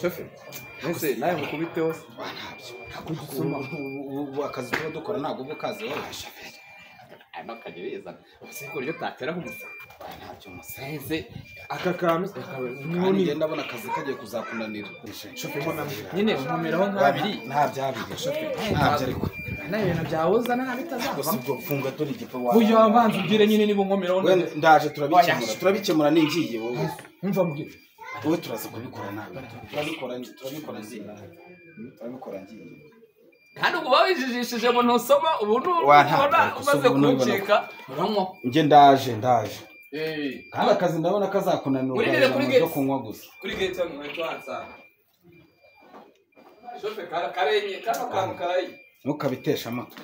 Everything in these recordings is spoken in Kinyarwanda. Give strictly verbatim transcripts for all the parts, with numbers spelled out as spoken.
Shoferi ese nawe mukubite hose kudusoma ubu akazi tuba dukora ntabwo ubu kazi wowe Shoferi ano kagireza usiko ryo tatera umusa ntabyo musenze aka kantu none ngenda abona akazi kagiye kuzakunanira Shoferi nyine nkomeraho nk'abiri nta byabiri Shoferi ntabyo ariko nayo ibintu byawoza na bitazava ubwo funga dore igipo wawe uyu abanza ugire nyine nibo nkomeraho ndaje turabikemura turabikemura ningiye wowe umva mbwira wowe turaza kubikora nabi turabikora turabikora nzi turabikora ngiye kandi ubu babijijishije mu ntusoma ubu nubona umaze kuncika uranko nge ndaje ndaje eh kandi akazi ndabona kazakunanira byo kunywa gusa kuri gate hano muri twansa Shoferi kara karenye kano kantu karayi ntukabitesha amatwi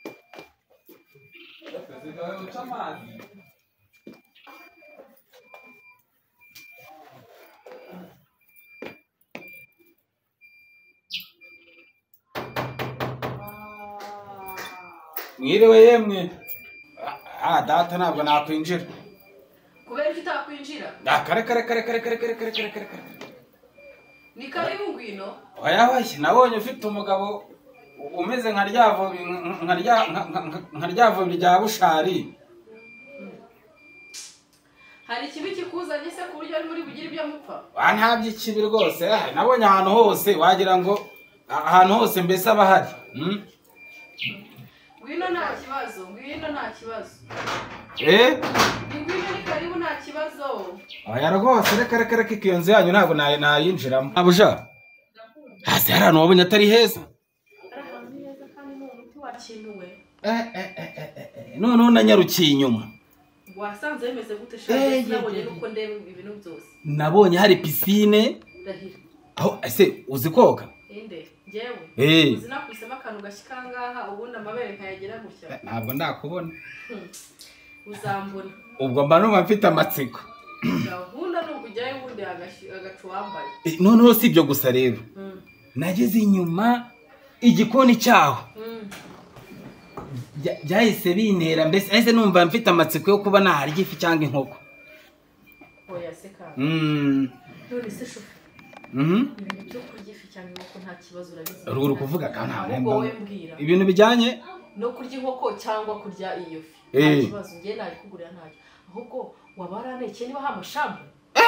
mwiriwe yemwe ah data ntabwo nakwinjira kubera ko utakwinjira kare kare kare kare kare kare kare kare kare ni karibu ngwino oya oya nabonye ufite umugabo umeze nka ryavo nka rya nka ryavo rya bushari hari kibi kikuzanye se ku buryo ari muri bugira ibyo mupfa wa ntabyo ikibi rwose nabonye ahantu hose wagira ngo ahantu hose mbese abahari ngwino nta kibazo ngwino nta kibazo eh ngwino ni karibu nta kibazo oya rwose reka reka reka iyo nzu yanyu ntabwo nayinjiramo Mabuja hasi hari ahantu wabonye atari heza noneho nanyarukiye inyuma wasanze bimeze gute shaje nabonye nuko ndeba ibintu byose nabonye hari piscine aho ese uzi koga inde jewe eh uzi nakwisema akantu gashikangaha ubundi amabere nkayagera gutya ntabwo ndakubona uzambona ubwo mba numva mfite amatsiko gahunda n'ubujyayo ubundi agacu wambaye noneho si ibyo gusa rero nageze inyuma igikoni cyaho byahise bintera mbese ese numva mfite amatsiko yo kuba naharya ifi cyangwa inkoko oya se kandi mm none se Shoferi mhm ibintu byo kurya ifi cyangwa inkoko nta kibazo urabizi ruguru kuvuga kandi ahubwo wowe mbwira ibintu bijyanye no kurya inkoko cyangwa kurya iyo fi nta kibazo ngiye nari kugurira ntacyo ahubwo wabaraneke niba hamashambu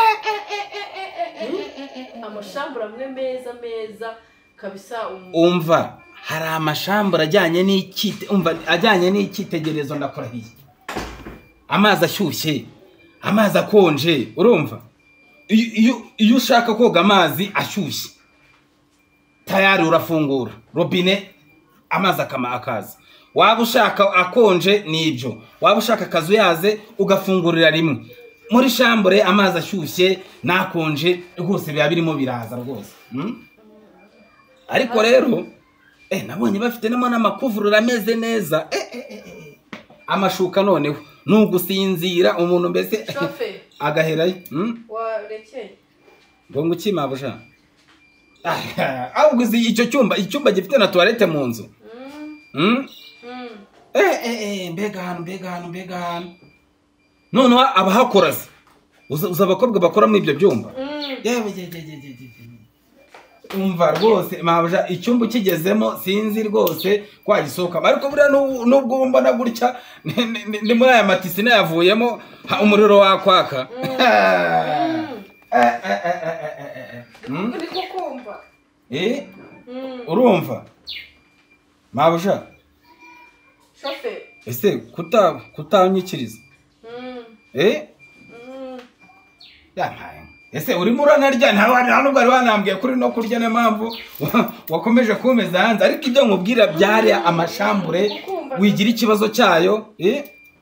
amashambura amwe meza meza kabisa umva hari amashambura ajyanye n'ikite umva ajyanye n'ikitegerezo ndakurahiye amazi ashyushye amazi akonje urumva iyo iyo ushaka koga amazi ashyushye tayari urafungura robine amazi akama akaza waba ushaka akonje nibyo waba ushaka akazu yaze ugafungurira rimwe muri shambure amazi ashyushye nakonje rwose biba birimo biraza rwose ariko rero eh nabonye bafite namo n'amakuvurura ameze neza eh eh amashuka noneho nugusinzira umuntu mbese agaherayo warekeye ngo nguki Mabuja ahubwo izi icyo cyumba icyumba gifite na toilette mu nzu mm eh eh mbega hano mbega hano mbega hano noneho abahakoraze uza abakobwa bakora muri ibyo byumba yewe umva rwose Mabuja icyumba ukigezemo sinzi rwose kwagisohoka ariko buriya nubwo mbona gutya ndi muri aya matisi nayavuyemo umuriro wakwaka eh urumva Mabuja Shoferi ese kuta kutanyikiriza eh yampaye ese urimo uranarya nta nubwo ari wanambwiye kuri no kurya na mpamvu wakomeje kumeza hanze ariko ibyo nkubwira byari amashambure wigira ikibazo cyayo eh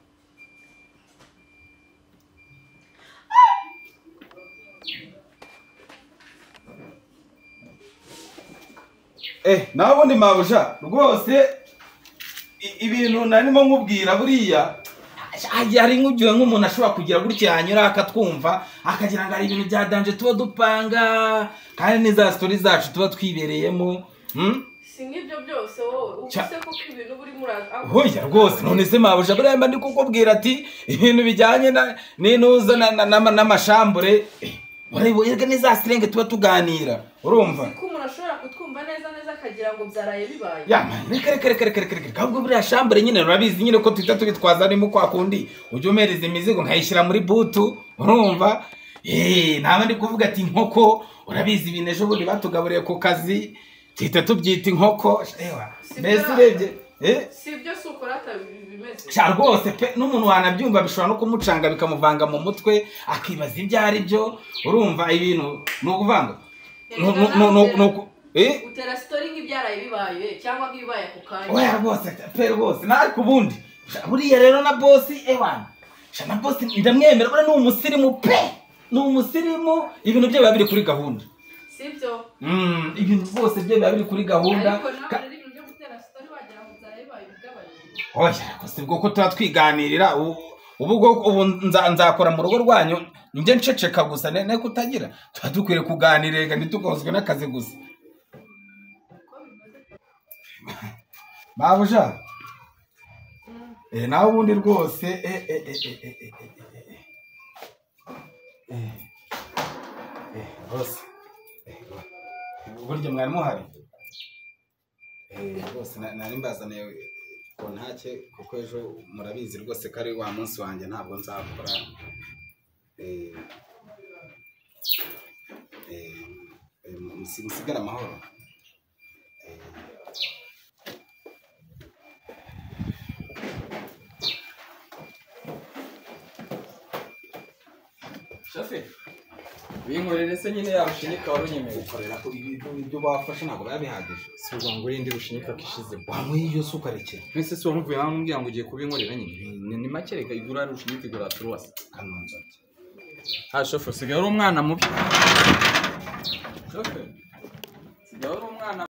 eh nabundi Mabuja rwose ibintu narimo nkubwira buriya hari nk'ugiye nk'umuntu ashobora kugira gutya yanyura akatwumva akagira ngo ari ibintu bya danje tuba dupanga kandi n'iza story zacu tuba twibereyemo singibyo byose wowe ubuse ko ibintu buri muraza hoya rwose none se Mabuja buriya mba ndi kukubwira ati ibintu bijyanye n'intuza n'amashambure ureba yega neza silenge tuba tuganira urumva ko umuntu ashobora kutwumva neza neza akagira ngo byaraye bibaye yama reka reka reka reka reka reka ahubwo buriya shambure nyine urabizi nyine ko twita tubitwaza arimo kwa kundi ujye umereza imizigo nkayishyira muri butu urumva eh naba ndi kuvuga ati inkoko urabizi ibintu ejo bundi batugaburiye ku kazi twita tubyita inkoko ewa mbese urebye eh sibyo sukora atabimeze sha rwose pe n'umuntu wanabyumva bishobora no kumucanga bikamuvanga mu mutwe akibaza ibyo ari byo urumva ibintu no kuvanga no no no no eh utera story nk'ibyaraye bibaye cyangwa nk'ibibaye ku kanya oya rwose pe rwose nari kubundi buriya rero na boss ewana sha na boss ndamwemera buriya ni umusirimu pe ni umusirimu ibintu bye biba biri kuri gahunda sibyo mm ibintu byose bye biba biri kuri gahunda oya ko sibwo ko tuba twiganirira ubu ubu nzakora mu rugo rwanyu njye nceceka gusa ne kutagira tuba dukwiriye kuganirega ntitukozwe n'akazi gusa Mabuja eh nawe ubundi rwose eh eh eh eh eh eh eh rwose burya mwari muhari eh rwose nari mbazaniye ko ntacye kuko ejo murabizi rwose kari wa munsi wanjye ntabwo nzakora eh eh musigara amahoro Shoferi binkorere se nyine yarushinyika warunyemereye ukorera ko ibyo bafashe ntabwo babihagije si ubwo ngo urinde rushinyika kishize wamwe iyo sukarekera mwese si wamvuye nawe umbwira ngo ugiye kubinkorera nyine ni make reka igura rushinyika igura turuwasi kanonzo ha shoferi sigaye uri umwana mubi shoferi sigaye uri umwana